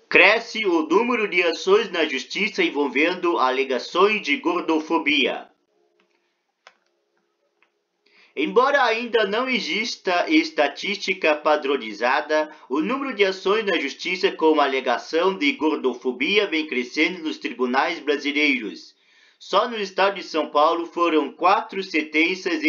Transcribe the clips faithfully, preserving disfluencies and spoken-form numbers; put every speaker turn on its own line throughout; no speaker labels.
Cresce o número de ações na justiça envolvendo alegações de gordofobia. Embora ainda não exista estatística padronizada, o número de ações na justiça com alegação de gordofobia vem crescendo nos tribunais brasileiros. Só no estado de São Paulo foram quatro sentenças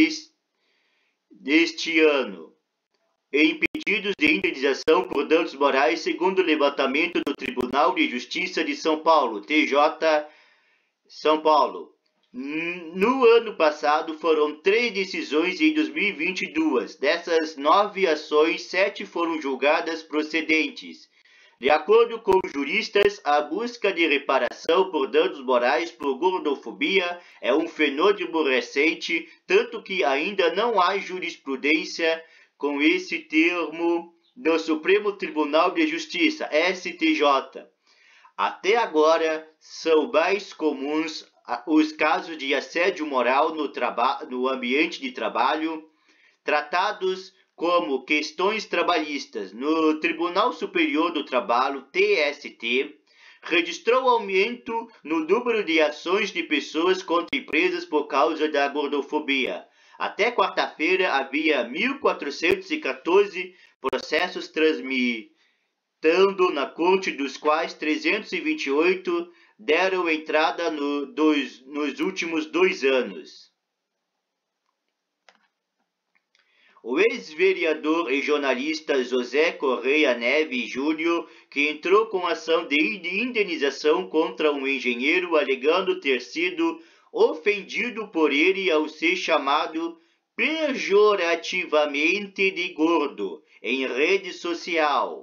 este ano em pedidos de indenização por danos morais, segundo o levantamento do Tribunal de Justiça de São Paulo, T J São Paulo. No ano passado foram três decisões em dois mil e vinte e dois. Dessas nove ações, sete foram julgadas procedentes. De acordo com juristas, a busca de reparação por danos morais por gordofobia é um fenômeno recente, tanto que ainda não há jurisprudência com esse termo no Supremo Tribunal de Justiça, S T J. Até agora, são mais comuns os casos de assédio moral no, no ambiente de trabalho, tratados como questões trabalhistas. No Tribunal Superior do Trabalho, T S T, registrou aumento no número de ações de pessoas contra empresas por causa da gordofobia. Até quarta-feira, havia mil quatrocentos e quatorze processos tramitando na corte, dos quais trezentos e vinte e oito deram entrada no, dois, nos últimos dois anos. O ex-vereador e jornalista José Correia Neves Júnior, que entrou com ação de indenização contra um engenheiro alegando ter sido ofendido por ele ao ser chamado pejorativamente de gordo em rede social.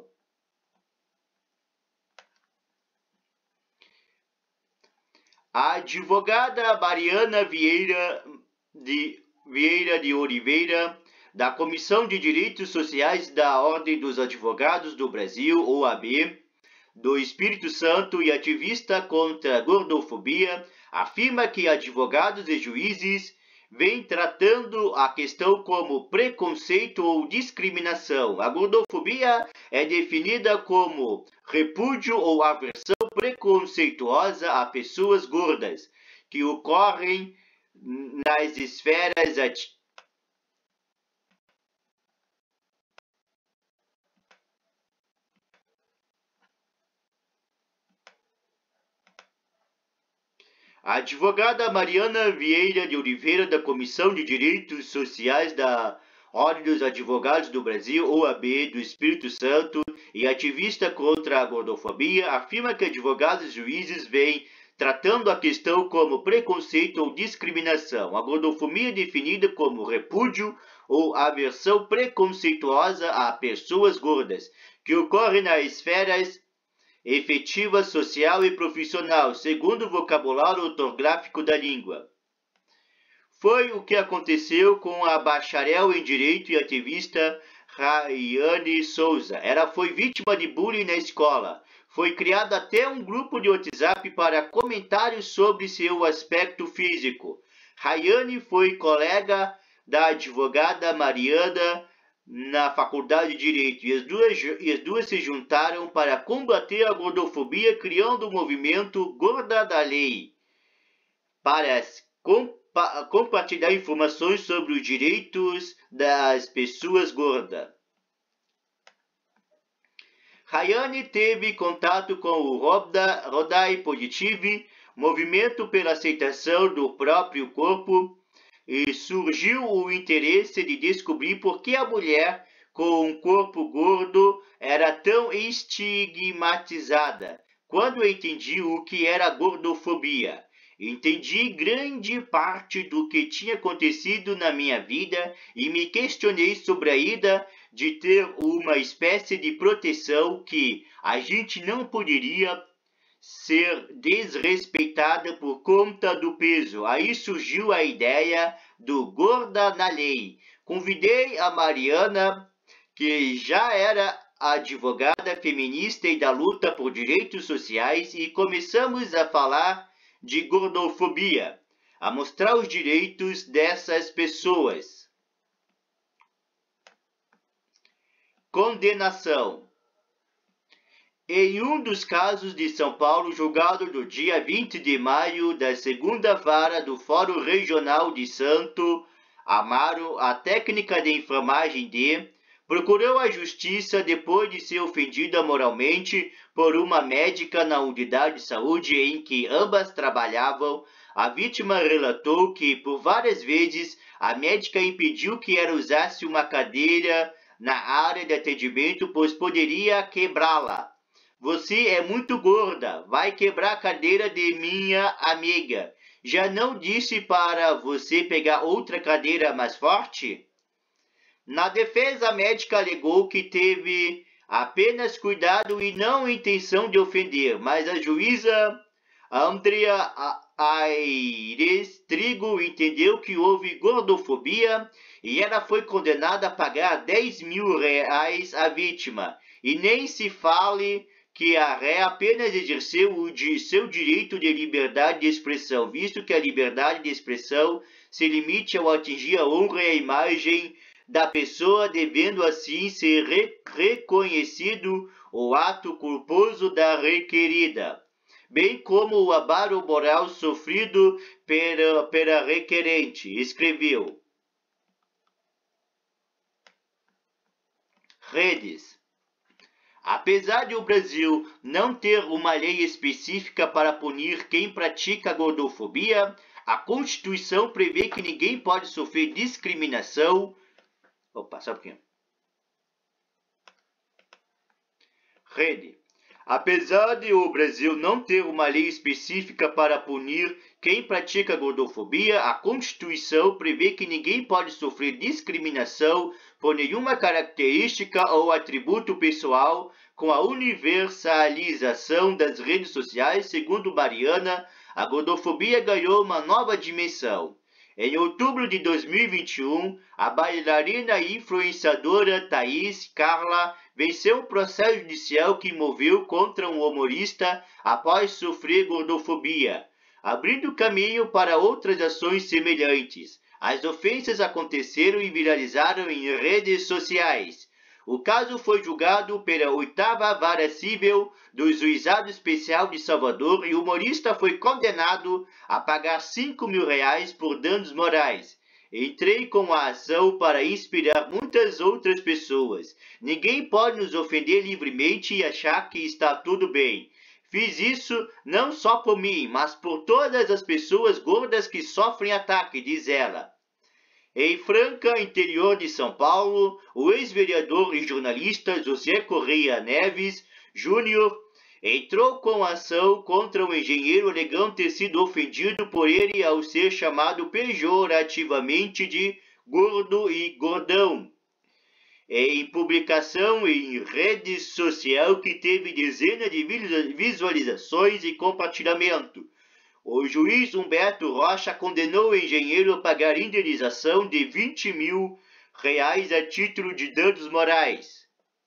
A advogada Mariana Vieira de, Vieira de Oliveira, da Comissão de Direitos Sociais da Ordem dos Advogados do Brasil, O A B, do Espírito Santo e ativista contra a gordofobia, afirma que advogados e juízes vêm tratando a questão como preconceito ou discriminação. A gordofobia é definida como repúdio ou aversão preconceituosa a pessoas gordas, que ocorrem nas esferas ativas. A advogada Mariana Vieira de Oliveira, da Comissão de Direitos Sociais da Ordem dos Advogados do Brasil, O A B, do Espírito Santo, e ativista contra a gordofobia, afirma que advogados e juízes vêm tratando a questão como preconceito ou discriminação. A gordofobia é definida como repúdio ou aversão preconceituosa a pessoas gordas, que ocorre nas esferas efetiva, social e profissional, segundo o vocabulário ortográfico da língua. Foi o que aconteceu com a bacharel em Direito e ativista Rayane Souza. Ela foi vítima de bullying na escola. Foi criado até um grupo de WhatsApp para comentários sobre seu aspecto físico. Rayane foi colega da advogada Mariana na Faculdade de Direito, e as, duas, e as duas se juntaram para combater a gordofobia, criando o movimento Gorda da Lei, para compa compartilhar informações sobre os direitos das pessoas gordas. Rayane teve contato com o Roda, Rodai Positive, movimento pela aceitação do próprio corpo, e surgiu o interesse de descobrir por que a mulher com um corpo gordo era tão estigmatizada. Quando eu entendi o que era gordofobia, entendi grande parte do que tinha acontecido na minha vida e me questionei sobre a ida de ter uma espécie de proteção que a gente não poderia ser desrespeitada por conta do peso. Aí surgiu a ideia do Gorda na Lei. Convidei a Mariana, que já era advogada feminista e da luta por direitos sociais, e começamos a falar de gordofobia, a mostrar os direitos dessas pessoas. Condenação. Em um dos casos de São Paulo, julgado no dia vinte de maio da segunda vara do Fórum Regional de Santo Amaro, a técnica de enfermagem D procurou a justiça depois de ser ofendida moralmente por uma médica na unidade de saúde em que ambas trabalhavam. A vítima relatou que, por várias vezes, a médica impediu que ela usasse uma cadeira na área de atendimento, pois poderia quebrá-la. Você é muito gorda, vai quebrar a cadeira de minha amiga. Já não disse para você pegar outra cadeira mais forte? Na defesa, a médica alegou que teve apenas cuidado e não intenção de ofender, mas a juíza Andrea Aires Trigo entendeu que houve gordofobia e ela foi condenada a pagar dez mil reais à vítima. E nem se fale que a ré apenas exerceu o de seu direito de liberdade de expressão, visto que a liberdade de expressão se limite ao atingir a honra e a imagem da pessoa, devendo assim ser re reconhecido o ato culposo da requerida, bem como o abalo moral sofrido pela, pela requerente, escreveu. Redes. Apesar de o Brasil não ter uma lei específica para punir quem pratica gordofobia, a Constituição prevê que ninguém pode sofrer discriminação. Opa, só um pouquinho. Rede. Apesar de o Brasil não ter uma lei específica para punir quem pratica gordofobia, a Constituição prevê que ninguém pode sofrer discriminação por nenhuma característica ou atributo pessoal. Com a universalização das redes sociais, segundo Mariana, a gordofobia ganhou uma nova dimensão. Em outubro de dois mil e vinte e um, a bailarina e influenciadora Thaís Carla venceu um processo judicial que moveu contra um humorista após sofrer gordofobia, abrindo caminho para outras ações semelhantes. As ofensas aconteceram e viralizaram em redes sociais. O caso foi julgado pela oitava Vara Civil do Juizado Especial de Salvador e o humorista foi condenado a pagar cinco mil reais por danos morais. Entrei com a ação para inspirar muitas outras pessoas. Ninguém pode nos ofender livremente e achar que está tudo bem. Fiz isso não só por mim, mas por todas as pessoas gordas que sofrem ataque, diz ela. Em Franca, interior de São Paulo, o ex-vereador e jornalista José Correia Neves Júnior entrou com ação contra o engenheiro alegando ter sido ofendido por ele ao ser chamado pejorativamente de gordo e gordão. Em publicação em rede social que teve dezenas de visualizações e compartilhamento, o juiz Humberto Rocha condenou o engenheiro a pagar indenização de vinte mil reais a título de danos morais.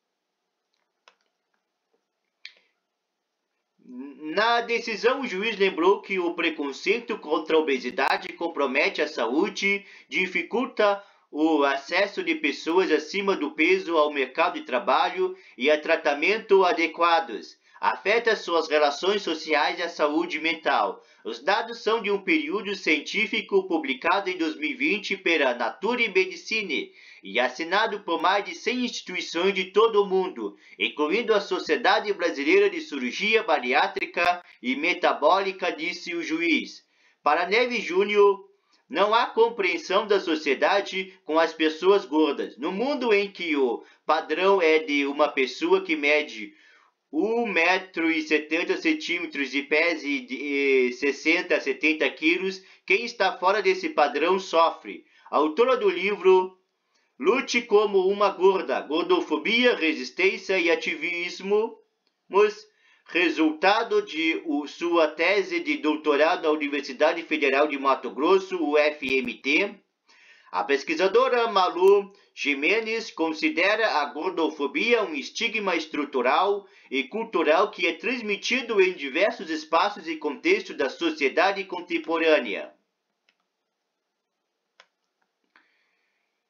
Na decisão, o juiz lembrou que o preconceito contra a obesidade compromete a saúde, dificulta o acesso de pessoas acima do peso ao mercado de trabalho e a tratamento adequados, afeta suas relações sociais e a saúde mental. Os dados são de um período científico publicado em dois mil e vinte pela Nature Medicine e assinado por mais de cem instituições de todo o mundo, incluindo a Sociedade Brasileira de Cirurgia Bariátrica e Metabólica, disse o juiz. Para Neves Júnior, não há compreensão da sociedade com as pessoas gordas. No mundo em que o padrão é de uma pessoa que mede um metro e setenta centímetros e pese de sessenta a setenta quilos, quem está fora desse padrão sofre. Autora do livro Lute como uma gorda, gordofobia, resistência e ativismo, resultado de sua tese de doutorado na Universidade Federal de Mato Grosso, U F M T, a pesquisadora Malu Jimenez considera a gordofobia um estigma estrutural e cultural que é transmitido em diversos espaços e contextos da sociedade contemporânea.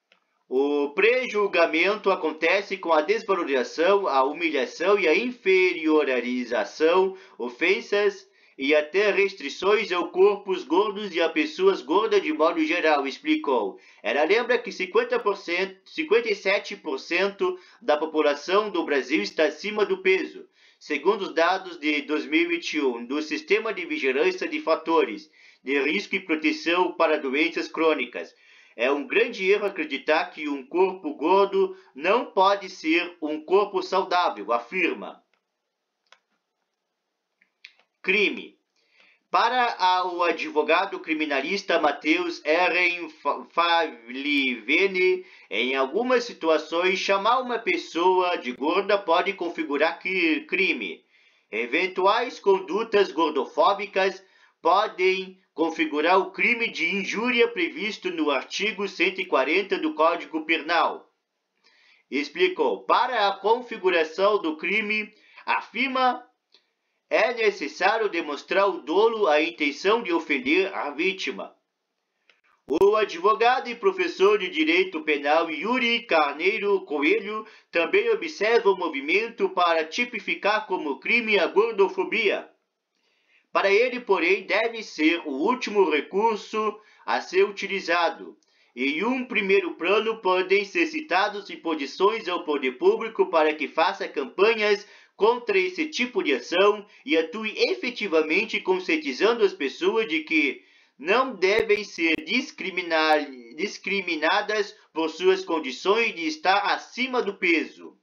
O pré-julgamento acontece com a desvalorização, a humilhação e a inferiorização, ofensas e até restrições ao corpos gordos e a pessoas gordas de modo geral, explicou. Ela lembra que cinquenta por cento, cinquenta e sete por cento da população do Brasil está acima do peso, segundo os dados de dois mil e vinte e um do Sistema de Vigilância de Fatores de Risco e Proteção para Doenças Crônicas. É um grande erro acreditar que um corpo gordo não pode ser um corpo saudável, afirma. Crime. Para o advogado criminalista Matheus Ehrenfalivene, em algumas situações, chamar uma pessoa de gorda pode configurar crime. Eventuais condutas gordofóbicas podem configurar o crime de injúria previsto no artigo cento e quarenta do Código Penal. Explicou. Para a configuração do crime, afirma, é necessário demonstrar o dolo, a intenção de ofender a vítima. O advogado e professor de Direito Penal Yuri Carneiro Coelho também observa o movimento para tipificar como crime a gordofobia. Para ele, porém, deve ser o último recurso a ser utilizado. Em um primeiro plano, podem ser citados imposições ao poder público para que faça campanhas contra esse tipo de ação e atue efetivamente conscientizando as pessoas de que não devem ser discriminadas por suas condições de estar acima do peso.